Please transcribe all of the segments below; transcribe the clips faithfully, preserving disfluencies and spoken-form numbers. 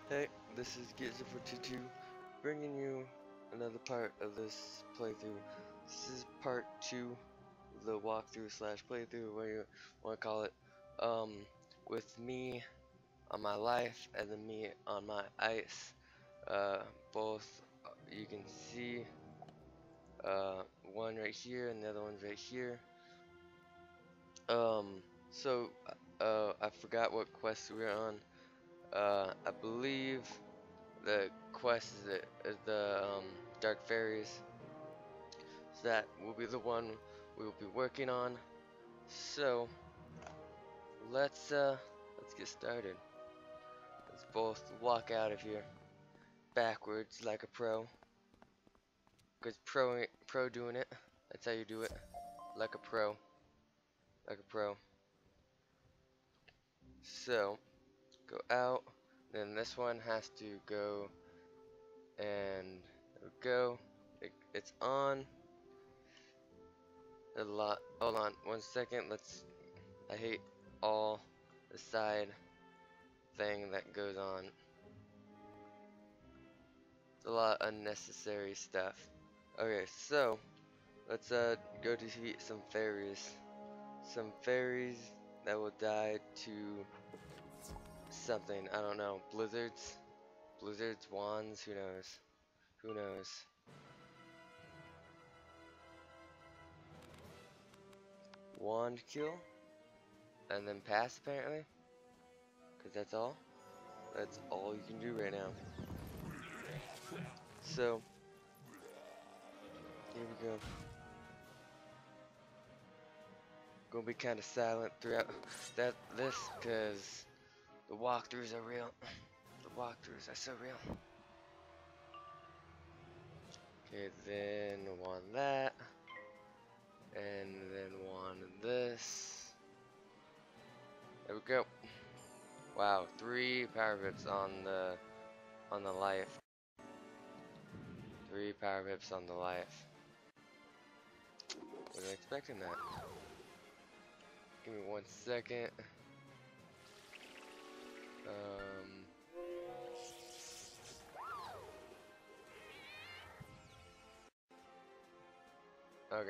Hey, this is Wizard one oh two, bringing you another part of this playthrough. This is part two, the walkthrough slash playthrough, whatever you want to call it, um, with me on my life and then me on my ice. Uh, both, uh, you can see, uh, one right here and the other one's right here. Um, so, uh, I forgot what quest we were on. Uh, I believe the quest is the, is the um, Dark Fairies. So that will be the one we will be working on. So let's uh, let's get started. Let's both walk out of here backwards like a pro. Cause pro pro doing it. That's how you do it. Like a pro. Like a pro. So go out. Then this one has to go. And there we go. It, it's on. A lot. Hold on, one second. Let's. I hate all the side thing that goes on. It's a lot of unnecessary stuff. Okay, so let's uh go defeat some fairies. Some fairies that will die to something. I don't know. Blizzards. Blizzards, wands. Who knows? Who knows? Wand kill. And then pass apparently. Because that's all. That's all you can do right now. So, here we go. Gonna be kind of silent throughout that this, because the walkthroughs are real. The walkthroughs are so real. Okay, then one that, and then one this. There we go. Wow, three power pips on the on the life. Three power pips on the life. Wasn't expecting that. Give me one second. Um. Okay.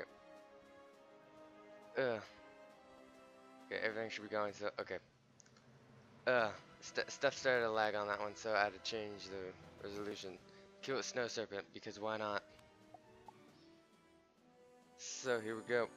Ugh. Okay, everything should be going. So okay. Uh, st stuff started to lag on that one, so I had to change the resolution. Kill a snow serpent because why not? So here we go.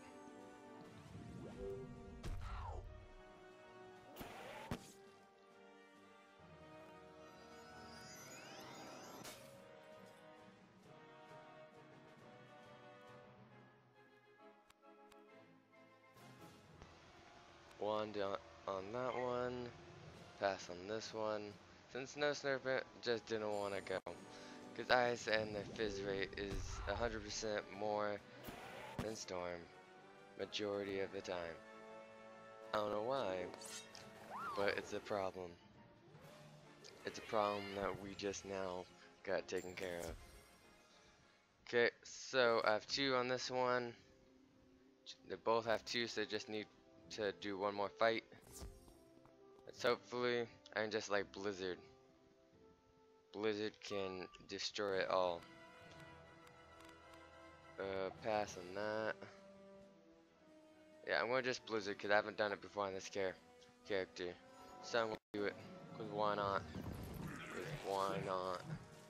One down on that one. Pass on this one. Since Snow Serpent just didn't want to go. Because ice and the fizz rate is one hundred percent more than Storm. Majority of the time. I don't know why. But it's a problem. It's a problem that we just now got taken care of. Okay, so I have two on this one. They both have two, so they just need to do one more fight. Let's hopefully, I can just like Blizzard. Blizzard can destroy it all. Uh, pass on that. Yeah, I'm gonna just Blizzard because I haven't done it before on this char character. So I'm gonna do it. Cause why not? Cause why not?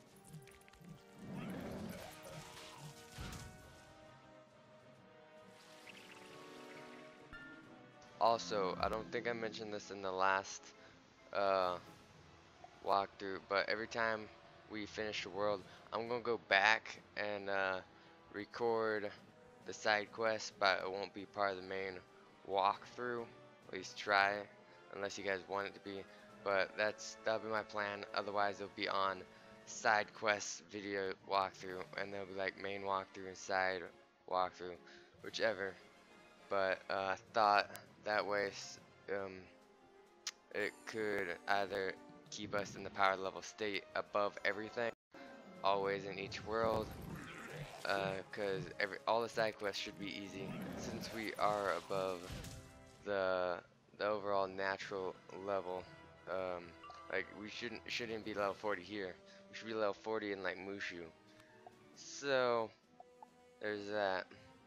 Also, I don't think I mentioned this in the last uh, walkthrough, but every time we finish the world, I'm gonna go back and uh, record the side quest, but it won't be part of the main walkthrough. At least try, unless you guys want it to be. But that's that'll be my plan. Otherwise, it'll be on side quest video walkthrough, and there'll be like main walkthrough and side walkthrough, whichever. But uh, I thought that way um, it could either keep us in the power level state above everything, always in each world, because uh, every all the side quests should be easy since we are above the the overall natural level um, Like, we shouldn't shouldn't be level forty here. We should be level forty in like Mushu. So there's that.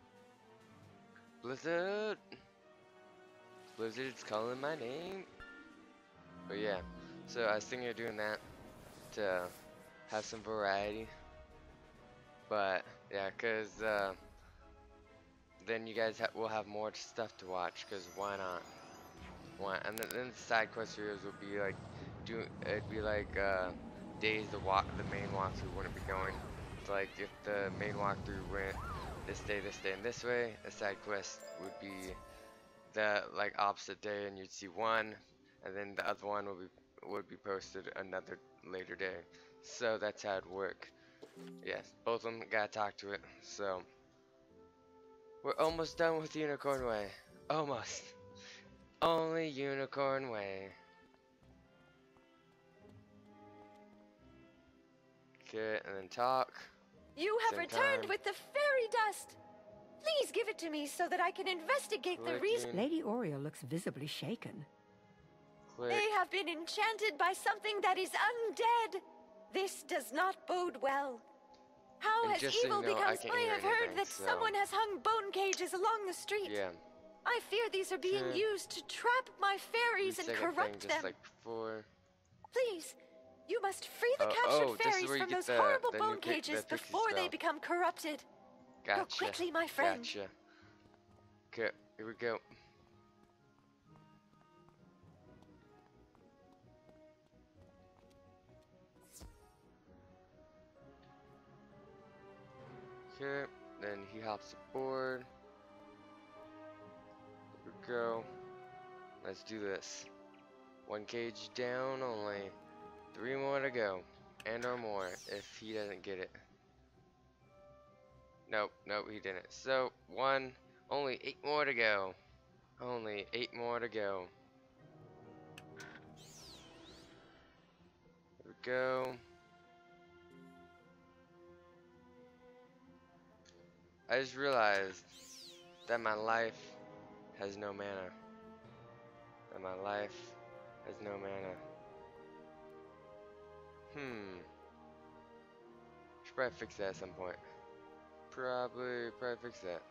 Blizzard. Blizzard's calling my name. But yeah, so I was thinking of doing that to have some variety. But yeah, cause uh, then you guys ha will have more stuff to watch. Cause why not? Why? And then, then the side quest videos will be like, do it'd be like uh, days the walk the main walkthrough wouldn't be going. So like if the main walkthrough went this day, this day, and this way, a side quest would be the like opposite day, and you'd see one, and then the other one would be would be posted another later day. So that's how it'd work. Yes, both of them gotta talk to it. So we're almost done with Unicorn Way. Almost. Only Unicorn Way. Okay, and then talk. You have Same returned time. with the fairy dust. Please give it to me so that I can investigate the Clicking. reason. Lady Oriole looks visibly shaken. Click. They have been enchanted by something that is undead. This does not bode well. How And has just so you evil know, I become? can't I hear have heard anything, that so- someone has hung bone cages along the street. Yeah. I fear these are being Okay. used to trap my fairies and Second corrupt thing, them. just like before. Please, you must free the Oh, captured oh, this is fairies where you from get those the- horrible the new bone pic- the cages pixie before they spell. become corrupted. Gotcha. Go quickly, my friend. Gotcha. Okay, here we go. Okay, then he hops aboard. Here we go. Let's do this. One cage down, only three more to go. And or more, if he doesn't get it. Nope, nope, he didn't. So, one, only eight more to go. Only eight more to go. Here we go. I just realized that my life has no mana. That my life has no mana. Hmm. Should probably fix that at some point. Probably, probably fix that.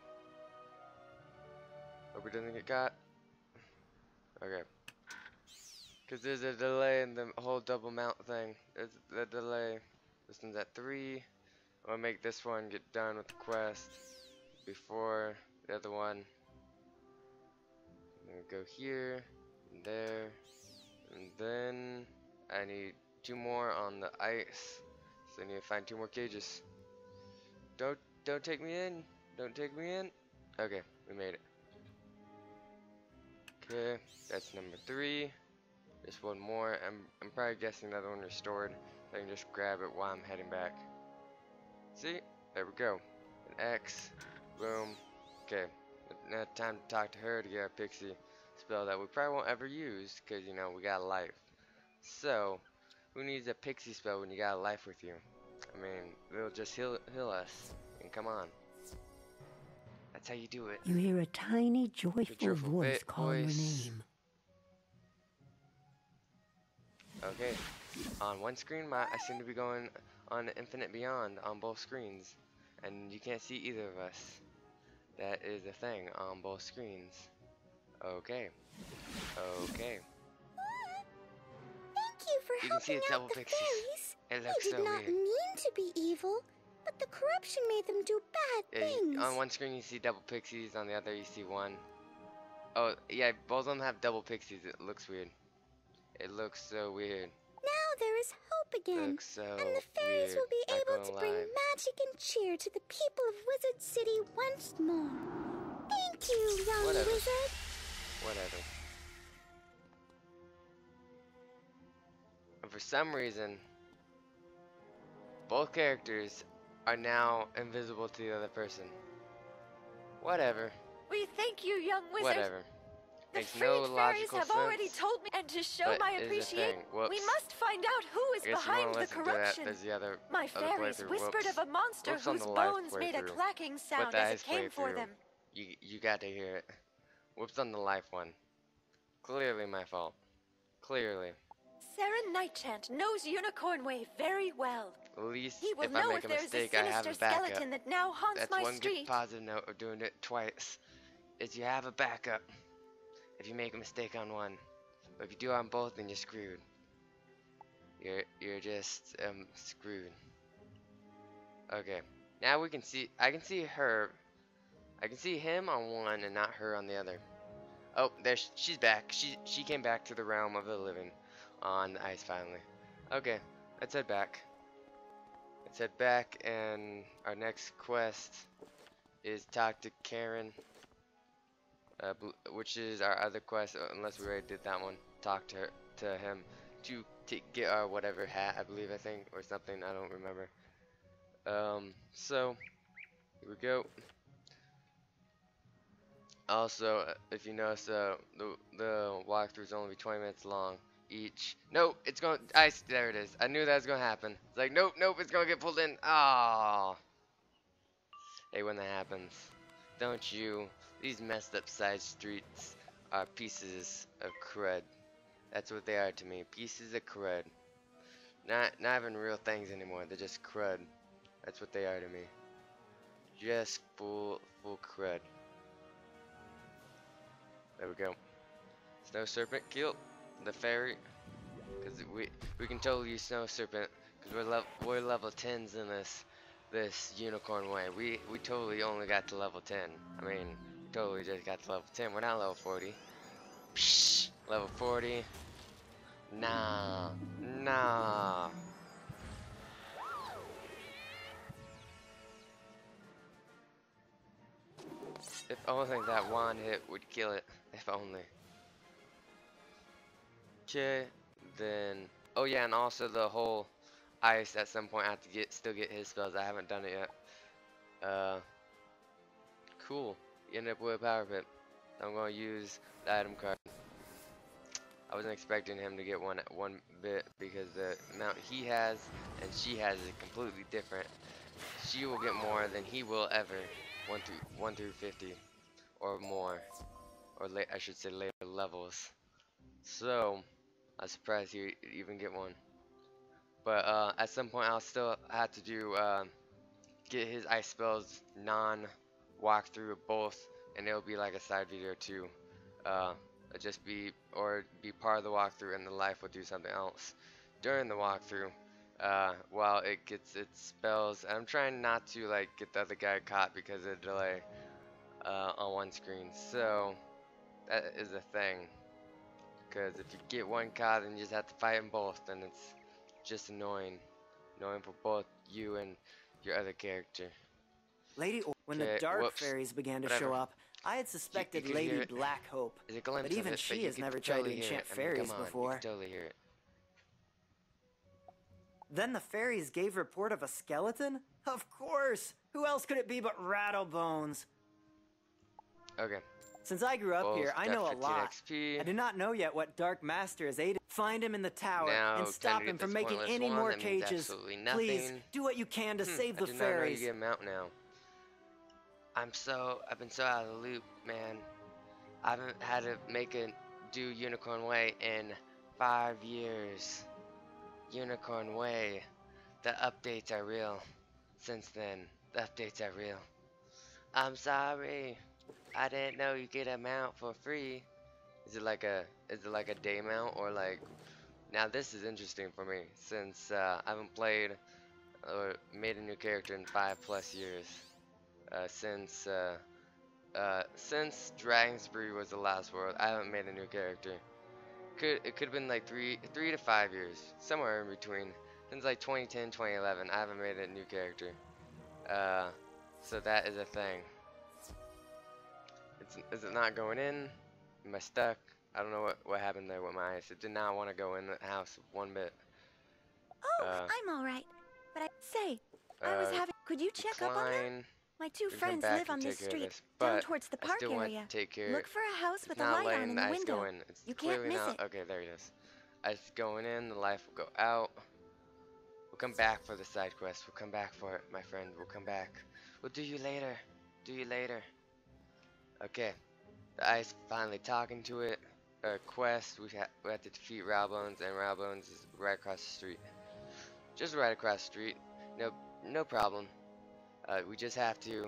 Hope it doesn't get caught. Okay. Because there's a delay in the whole double mount thing. There's the delay. This one's at three. I'm gonna make this one get done with the quest before the other one. I'm gonna go here, and there, and then I need two more on the ice. So I need to find two more cages. Don't don't take me in. Don't take me in. Okay, we made it. Okay, that's number three. Just one more. I'm I'm probably guessing the other one restored. So I can just grab it while I'm heading back. See? There we go. An X. Boom. Okay. Now time to talk to her to get a pixie spell that we probably won't ever use because, you know, we got a life. So, who needs a pixie spell when you got a life with you? I mean, it'll just heal, heal us. And come on. That's how you do it. You hear a tiny, joyful joyful voice bit- calling your voice. name. Okay. On one screen, my, I seem to be going on Infinite Beyond on both screens. And you can't see either of us. That is a thing on both screens. Okay. Okay. Thank you for You can see helping it's out double the pixies. fairies. It They looks did so not weird. mean to be evil, but the corruption made them do bad Yeah, you- things. on one screen you see double pixies, on the other you see one. Oh, yeah, both of them have double pixies. It looks weird. It looks so weird. Now there is hope again, Looks so and the fairies weird. will be Not able gonna to bring lie. magic and cheer to the people of Wizard City once more. Thank you, young Whatever. wizard. Whatever. And for some reason, both characters are now invisible to the other person. Whatever. We thank you, young wizard. Whatever. The Makes freed no fairies logical have already sense. told me, and to show but my is a appreciation, thing. Whoops. we must find out who is I guess you behind wanna the listen to that. corruption. There's the other, My other fairies playthrough. whispered Whoops. of a monster Whoops on whose the live bones made a playthrough. clacking But sound the as it ice came for playthrough. them. You you got to hear it. Whoops on the life one. Clearly my fault. Clearly. Sarah Nightchant knows Unicorn Way very well. At least He will if I know make if a there's mistake, a I have sinister a backup. skeleton that now haunts That's my one street. good positive note of doing it twice. Is you have a backup. If you make a mistake on one, but if you do on both, then you're screwed. You're you're just um screwed. Okay, now we can see. I can see her. I can see him on one and not her on the other. Oh, there sh she's back. She she came back to the realm of the living on the ice finally. Okay, let's head back. Let's head back, and our next quest is talk to Karen, uh, which is our other quest. Unless we already did that one, talk to her, to him to t get our whatever hat, I believe, I think, or something. I don't remember. Um, so here we go. Also, uh, if you notice, uh, the the walkthrough is only twenty minutes long each. Nope, it's going. I there it is. I knew that was gonna happen. It's like nope, nope, it's gonna get pulled in. Ah, hey, when that happens, don't you? These messed up side streets are pieces of crud. That's what they are to me. Pieces of crud. Not not even real things anymore. They're just crud. That's what they are to me. Just full full crud. There we go. Snow Serpent killed the fairy, because we we can totally use Snow Serpent because we're level we're level tens in this this Unicorn Way. We we totally only got to level ten. I mean, totally just got to level ten. We're not level forty. Psh, level forty. Nah, nah. If only that wand hit would kill it. If only. Okay, then. Oh yeah, and also the whole ice. At some point, I have to get still get his spells. I haven't done it yet. Uh, cool. You end up with a power pit. I'm gonna use the item card. I wasn't expecting him to get one one bit because the amount he has and she has is completely different. She will get more than he will ever. One through one through fifty, or more, or late. I should say later levels. So I'm surprised he even get one. But uh, at some point, I'll still have to do uh, get his ice spells non walkthrough of both, and it'll be like a side video too. Uh, just be or be part of the walkthrough, and the life will do something else during the walkthrough. Uh, while it gets its spells, I'm trying not to like get the other guy caught because of the delay uh, on one screen. So that is a thing. Because if you get one caught, then you just have to fight them both, and it's just annoying, annoying for both you and your other character. Lady, or when Okay, the dark whoops, fairies began to whatever. show up, I had suspected you could hear Lady it. Black Hope, Is a glimpse but even of it, she but you has could never tried totally to hear enchant it. I mean, fairies come on, before. You could totally hear it. Then the fairies gave report of a skeleton? Of course! Who else could it be but Rattlebones? Okay. Since I grew up Well, here, I got know a fifteen lot. X P. I do not know yet what Dark Master has aided. Find him in the tower Now, and can stop I him get from this making pointless any one? more That means cages. absolutely Please, nothing. do what you can to Hmm, save the I did not know you fairies. get him out now. I'm so I've been so out of the loop, man. I haven't had to make a do Unicorn Way in five years. Unicorn Way. The updates are real. Since then, the updates are real. I'm sorry. I didn't know you get a mount for free. Is it like a is it like a day mount or like? Now this is interesting for me since uh, I haven't played or made a new character in five plus years. Uh, since uh, uh, since Dragon's Breed was the last world, I haven't made a new character. Could it could have been like three three to five years, somewhere in between. Since like twenty ten, twenty eleven, I haven't made a new character. Uh, so that is a thing. It's is it not going in? Am I stuck? I don't know what what happened there with my eyes. It did not want to go in the house one bit. Oh, Uh, I'm all right. But I say, Uh, I was having. Could you check up on them? Klein, My two we can come friends back live and on this take care of street, this, down but towards the I park still want area. to take care. Look for a house It's with a not light on letting in the the ice window. go in. It's You can't clearly miss not. it. Okay, there it is. Ice going in, the life will go out. We'll come back for the side quest. We'll come back for it, my friend. We'll come back. We'll do you later. Do you later. Okay. The ice finally talking to it. uh, quest. We, ha we have to defeat Rowbones, and Rowbones is right across the street. Just right across the street. No, no problem. Uh, we just have to.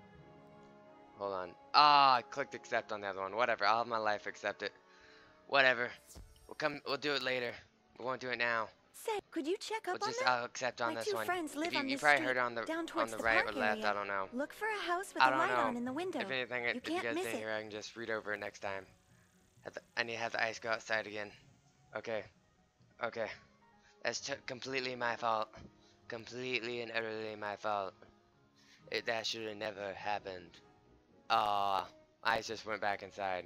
Hold on. Ah, I clicked accept on the other one. Whatever. I'll have my life accept it. Whatever. We'll come. We'll do it later. We won't do it now. Say, could you check up We'll on just. that? I'll accept on My this two one. friends live If you, on you this probably street, heard on the down on towards the the right or park left. area. I don't know. Look for a house with I a don't light know. on in the window. If anything, if You you can't guys miss didn't it. hear, I can just read over it next time. Have to, I need to have the ice go outside again. Okay. Okay. That's t completely my fault. Completely and utterly my fault. It, that should have never happened. Ah, ice just went back inside.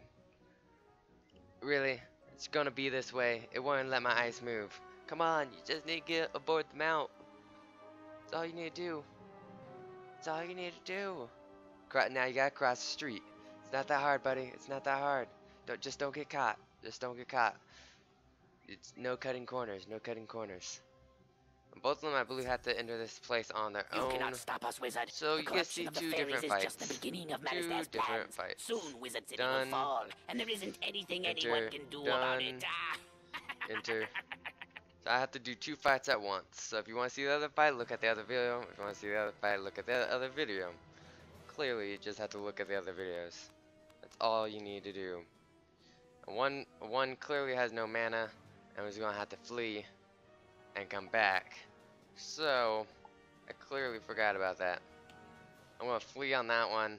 Really? It's gonna be this way. It won't let my ice move. Come on, you just need to get aboard the mount. That's all you need to do. That's all you need to do. Cro- now you gotta cross the street. It's not that hard, buddy. It's not that hard. Don't just don't get caught. Just don't get caught. It's no cutting corners. No cutting corners. And both of them, I believe, have to enter this place on their You own. cannot stop us, Wizard. So The you can corruption see of the two fairies different is fights. just the beginning of Two Manistar's different plans. fights. Soon Wizard City Done. will fall, and there isn't anything Enter. anyone can do about Done. it. Ah. Enter. So I have to do two fights at once. So if you want to see the other fight, look at the other video. If you want to see the other fight, look at the other video. Clearly, you just have to look at the other videos. That's all you need to do. And one, one clearly has no mana, and was gonna have to flee and come back. So I clearly forgot about that. I'm gonna flee on that one.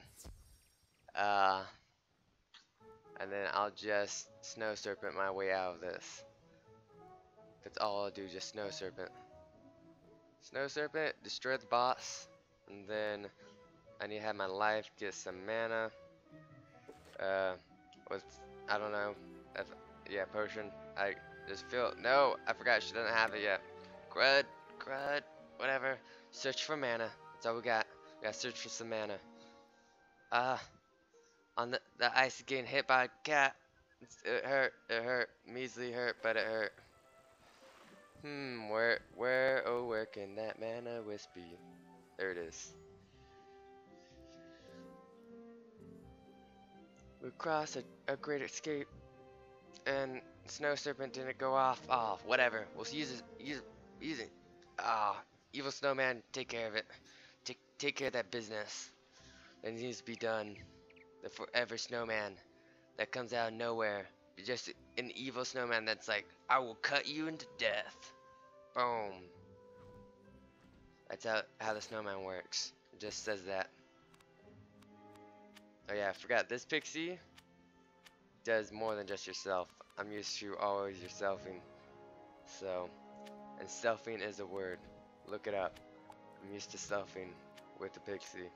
Uh, and then I'll just Snow Serpent my way out of this. That's all I'll do, just Snow Serpent. Snow Serpent, destroy the boss, and then I need to have my life, get some mana. Uh, with, I don't know, if, yeah, potion. I just feel, no, I forgot she doesn't have it yet. Crud, crud, whatever. Search for mana, that's all we got. We gotta search for some mana. Ah, uh, on the, the ice is getting hit by a cat. It's, it hurt, it hurt, measly hurt, but it hurt. Hmm, where, where, oh, where can that mana wisp be? There it is. We crossed a, a great escape, and Snow Serpent didn't go off. Oh, whatever. We'll use it. Use, use it. Ah, evil snowman, take care of it. Take, take care of that business. That needs to be done. The forever snowman that comes out of nowhere. Just an evil snowman that's like, I will cut you into death. Boom. That's how, how the snowman works. It just says that. Oh yeah, I forgot. This pixie does more than just yourself. I'm used to always yourselfing. So, and selfing is a word. Look it up. I'm used to selfing with the pixie.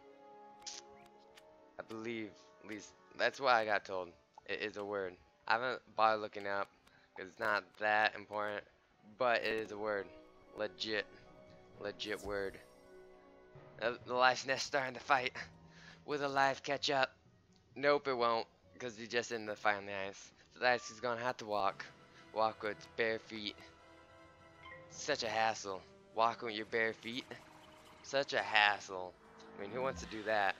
I believe, at least, that's what I got told. It is a word. I haven't bothered looking up because it's not that important, but it is a word. Legit. Legit word. Uh, the life's nest starting to fight. Will the life catch up? Nope, it won't, because he's just in the fight on the ice. So the ice is gonna have to walk. Walk with bare feet. Such a hassle. Walking with your bare feet. Such a hassle. I mean, who wants to do that?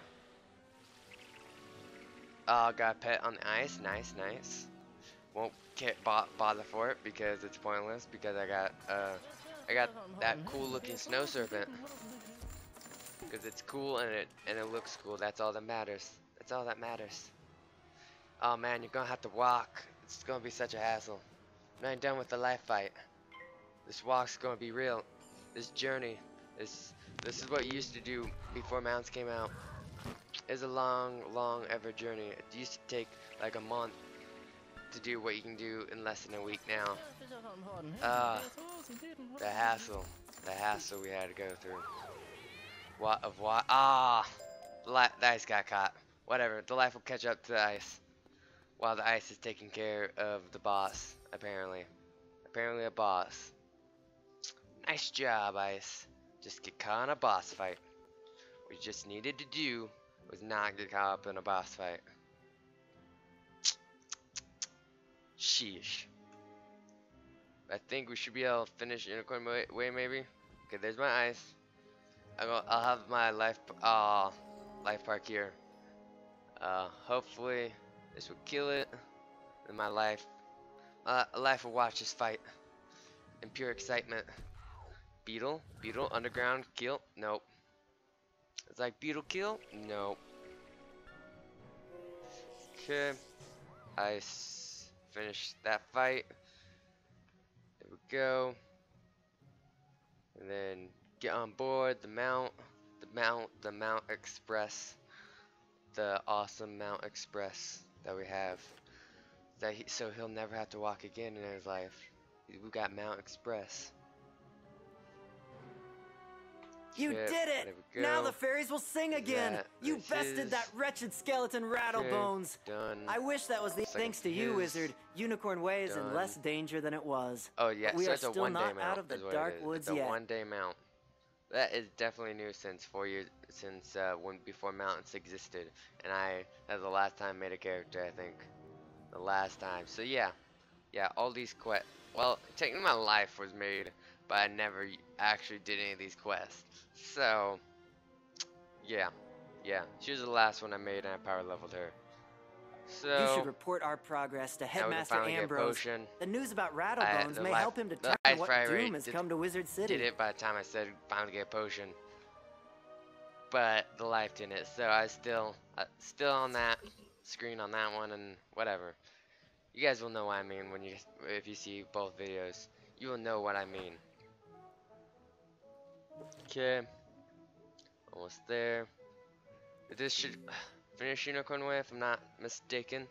Oh, got a pet on the ice. Nice, nice. Won't get bother for it because it's pointless. Because I got, uh, I got that cool looking snow serpent. Because it's cool and it and it looks cool. That's all that matters. That's all that matters. Oh man, you're gonna have to walk. It's gonna be such a hassle. I'm not even done with the life fight. This walk's gonna be real. This journey, this this is what you used to do before mounts came out. It's a long, long ever journey. It used to take like a month to do what you can do in less than a week now. Ah, uh, the hassle, the hassle we had to go through. What of what? Ah, the, the ice got caught. Whatever, the life will catch up to the ice. While the ice is taking care of the boss, apparently. Apparently a boss. Nice job, ice. Just get caught in a boss fight. What you just needed to do was not get caught up in a boss fight. Sheesh. I think we should be able to finish Unicorn way, way maybe. Okay, there's my ice. I'll, go, I'll have my life, uh, life park here. Uh, hopefully this will kill it. And my life Uh, life will watch this fight in pure excitement. Beetle, beetle, underground, kill. Nope. It's like beetle kill. Nope. Okay. I s finished that fight. There we go. And then get on board the mount, the mount, the Mount Express, the awesome Mount Express that we have. That he, so he'll never have to walk again in his life. We got Mount Express. You Okay, did it! there we Now go. the fairies will sing again! That You is bested his. that wretched skeleton Okay, Rattlebones! done. I wish that was the Second thanks to you, his. Wizard. Unicorn Way is in Done. less danger than it was. Oh yeah, But we so are it's a still one day not mount. out of the is what dark it is. woods it's yet. a one day mount. That is definitely new since four years since uh, when before mountains existed, and I that's the last time I made a character. I think the last time. So yeah, yeah, all these quests. Well, technically my life was made, but I never actually did any of these quests. So yeah, yeah, she was the last one I made, and I power leveled her. You should So report our progress to now we can Headmaster finally get a Ambrose. potion. The news about I- Rattlebones the may life- help him the determine ice what fire rate doom has did- come to Wizard City. Did it by the time I said finally get a potion, but the life didn't. So I still, uh, still on that screen on that one, and whatever. You guys will know what I mean when you, if you see both videos, you will know what I mean. Okay, almost there. This should finish Unicorn Way if I'm not mistaken.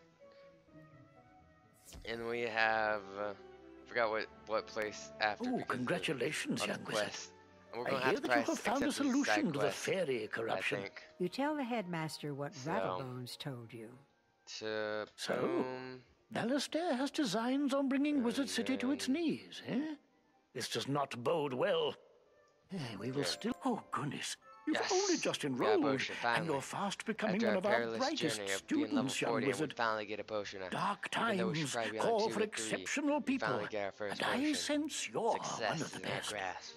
And we have, uh, forgot what what place after. Oh, because of- congratulations, of the young wizard. quest. And we're I gonna hear have to that you price have found a accept these side solution to the quests, fairy I corruption. think. You tell the headmaster what So- Rattlebones told you. To So? boom. Alistair has designs on bringing Wizard And City to its then- knees, eh? This does not bode well. Eh, we will Okay. still... Oh, goodness. You've Yes. only just We got a enrolled, potion, and finally. you're fast becoming After one our of our perilous brightest journey of being level students, young forty, and we wizard. finally get a potion. Dark Even though we should times probably be on call two for or three, exceptional we people, finally get our first and I potion. sense you're one Success of the in our best. grasp.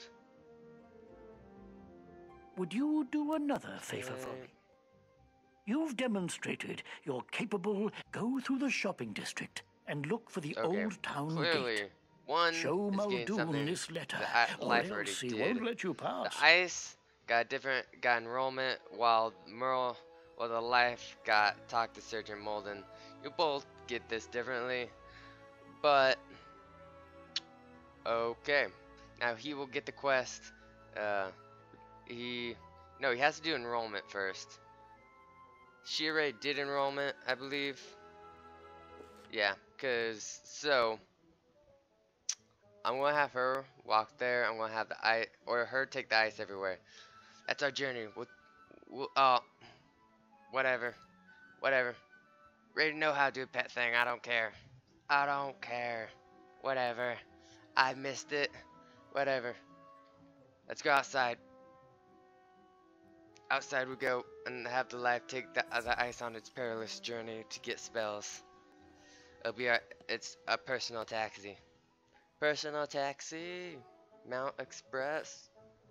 Would you do another favor for Uh, me? You've demonstrated you're capable. Go through the shopping district and look for the Okay, old town clearly, gate. one Show is getting Muldoon something this letter, that I- or life already else he did. won't let you The pass. ice got different, got enrollment, while Merle, while the life got talk to Sergeant Molden. You both get this differently, but okay. Now he will get the quest. Uh, he no, he has to do enrollment first. She already did enrollment, I believe. Yeah, cause so I'm gonna have her walk there. I'm gonna have the ice, or her take the ice everywhere. That's our journey. We'll, we'll, uh, whatever, whatever. Ready to know how to do a pet thing. I don't care. I don't care. Whatever. I missed it. Whatever. Let's go outside. Outside we go and have the life take the, uh, the ice on its perilous journey to get spells. It'll be our, it's a personal taxi. Personal taxi. Mount Express.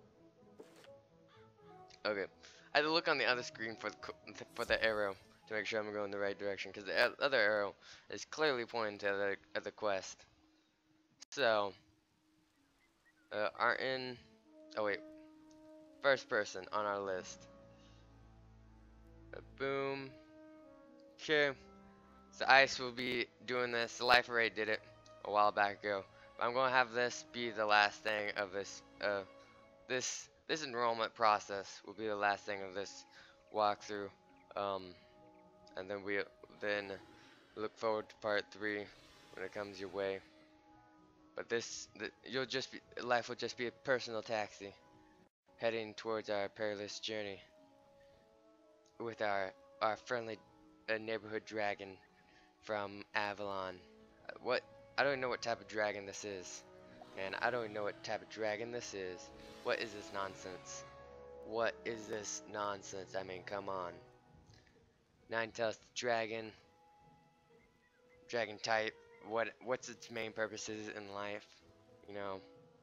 Okay. I had to look on the other screen for the, co- for the arrow to make sure I'm going the right direction, because the o- other arrow is clearly pointing to the other quest. So, uh, aren't in. Oh wait, first person on our list. Uh, boom. Okay. So Ice will be doing this. The Life Array did it a while back ago. But I'm gonna have this be the last thing of this. Uh, this this enrollment process will be the last thing of this walkthrough. Um, and then we then look forward to part three when it comes your way. But this, the, you'll just be, life will just be a personal taxi, heading towards our perilous journey with our our friendly uh, neighborhood dragon from Avalon. Uh, what? I don't even know what type of dragon this is, man. I don't even know what type of dragon this is. What is this nonsense? What is this nonsense? I mean, come on. Nine tells the dragon. Dragon type. What? What's its main purposes in life? You know.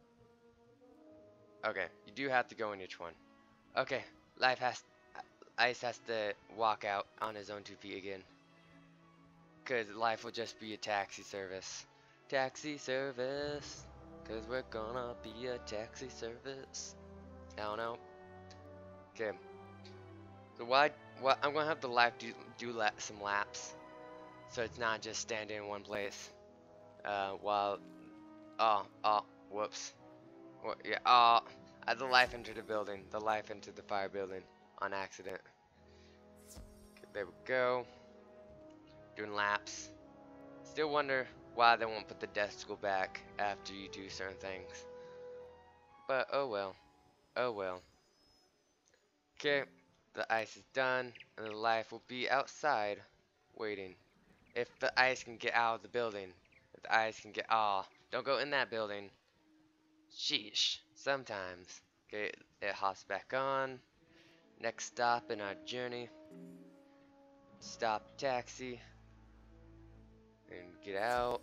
Okay, you do have to go in each one. Okay, life has. Ice has to walk out on his own two feet again. Because life will just be a taxi service Taxi service. Cause we're gonna be a taxi service. I don't know. Okay. So why, what, I'm gonna have the life do, do la some laps. So it's not just standing in one place. Uh, while, oh, oh, whoops. What, yeah, oh, I had the life enter the building. The life into the fire building on accident. Okay, there we go. Doing laps. Still wonder why they won't put the decimal back after you do certain things. But oh well. Oh well. Okay, the ice is done, and the life will be outside waiting. If the ice can get out of the building. If the ice can get, ah, oh, don't go in that building. Sheesh, sometimes. Okay, it hops back on. Next stop in our journey. Stop taxi. And get out.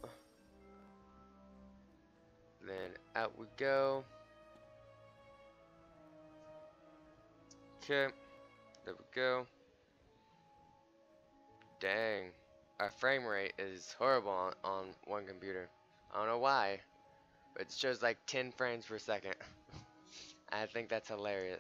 Then out we go. Okay, there we go. Dang, our frame rate is horrible on, on one computer. I don't know why, but it shows like ten frames per second. I think that's hilarious.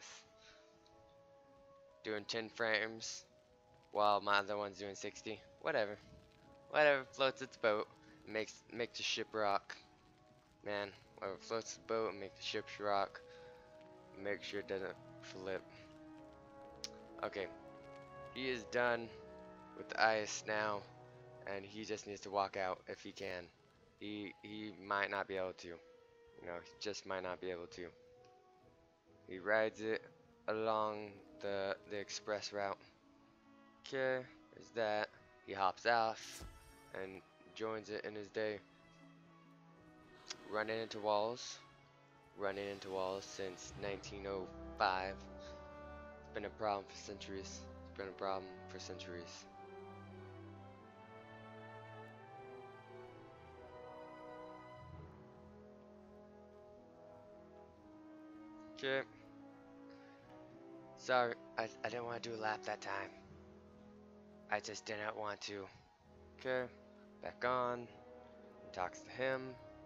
Doing ten frames while my other one's doing sixty. Whatever. Whatever floats its boat. Makes makes the ship rock. Man, whatever floats the boat and makes the ship rock. Make sure it doesn't flip. Okay. He is done with the ice now, and he just needs to walk out if he can. He he might not be able to. You know, he just might not be able to. He rides it along the the express route. Okay, there's that. He hops off and joins it in his day. Running into walls. Running into walls since nineteen oh five. It's been a problem for centuries. It's been a problem for centuries. Okay. Sorry, I, I didn't want to do a lap that time. I just didn't want to. Okay, back on. Talks to him.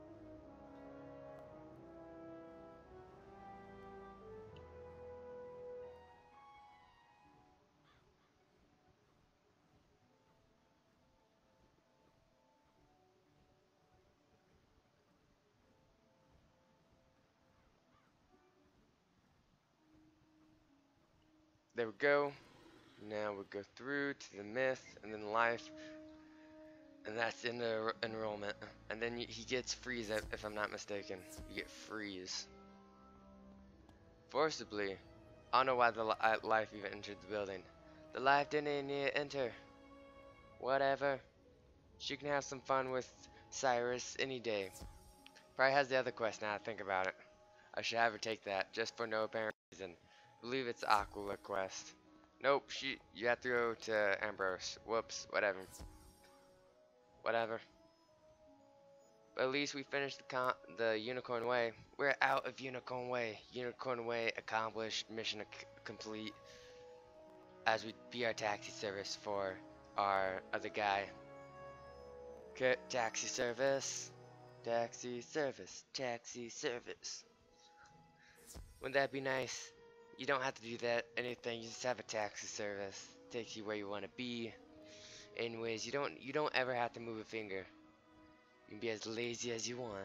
There we go. Now we go through to the myth and then life, and that's in the enrollment. And then he gets freeze if I'm not mistaken. You get freeze. Forcibly. I don't know why the li life even entered the building. The life didn't need to enter. Whatever. She can have some fun with Cyrus any day. Probably has the other quest now I think about it. I should have her take that just for no apparent reason. I believe it's Aquila quest. Nope, she you have to go to Ambrose. Whoops, whatever. Whatever. But at least we finished the con the Unicorn Way. We're out of Unicorn Way. Unicorn Way accomplished, mission ac complete. As we be our taxi service for our other guy. Okay, taxi service. Taxi service. Taxi service. Wouldn't that be nice? You don't have to do that anything, you just have a taxi service. Takes you where you want to be. Anyways, you don't you don't ever have to move a finger. You can be as lazy as you want.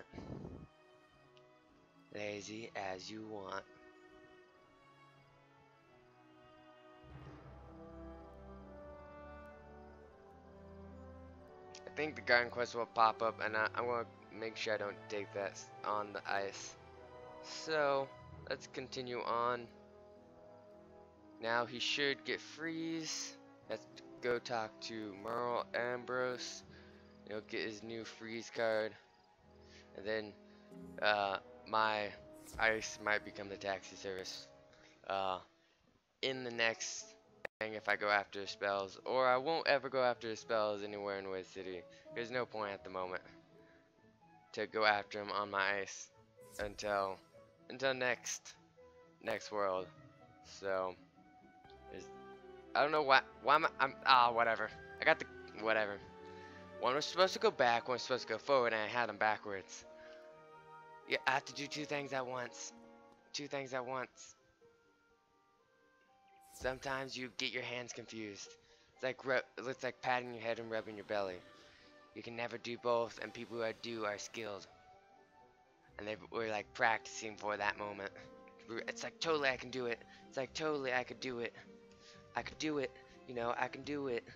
Lazy as you want. I think the garden quest will pop up, and I, I'm going to make sure I don't take that on the ice. So, let's continue on. Now he should get freeze. Let's go talk to Merle Ambrose. He'll get his new freeze card. And then uh, my ice might become the taxi service uh, in the next thing if I go after spells. Or I won't ever go after spells anywhere in Wiz City. There's no point at the moment to go after him on my ice until until next next world. So I don't know why. Why am I? I'm ah whatever. I got the whatever. One was supposed to go back, one was supposed to go forward, and I had them backwards. Yeah, I have to do two things at once. Two things at once. Sometimes you get your hands confused. It's like rub it's like patting your head and rubbing your belly. You can never do both, and people who do are skilled. And they were like practicing for that moment. It's like totally I can do it. It's like totally I could do it. I could do it. You know, I can do it.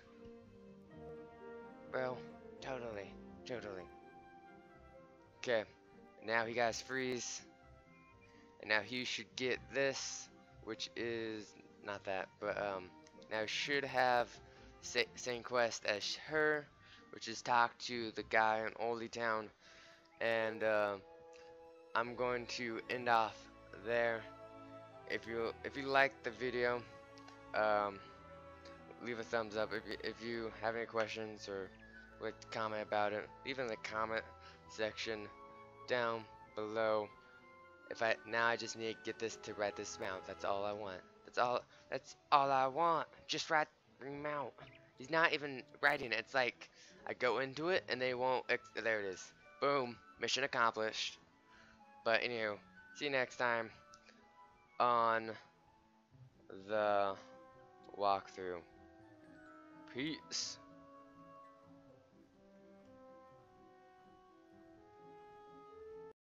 Bro, totally. Totally. Okay. Now he guys freeze. And now he should get this, which is not that, but um now should have sa same quest as her, which is talk to the guy in Oldie Town. And uh, I'm going to end off there. If you if you liked the video, um, leave a thumbs up. If you, if you have any questions or would like to comment about it, leave it in the comment section down below. If I now I just need to get this to write this mount. That's all I want. That's all. That's all I want. Just write remount. He's not even writing it. It's like I go into it and they won't. Ex there it is. Boom. Mission accomplished. But anywho, see you next time on the walkthrough. Peace.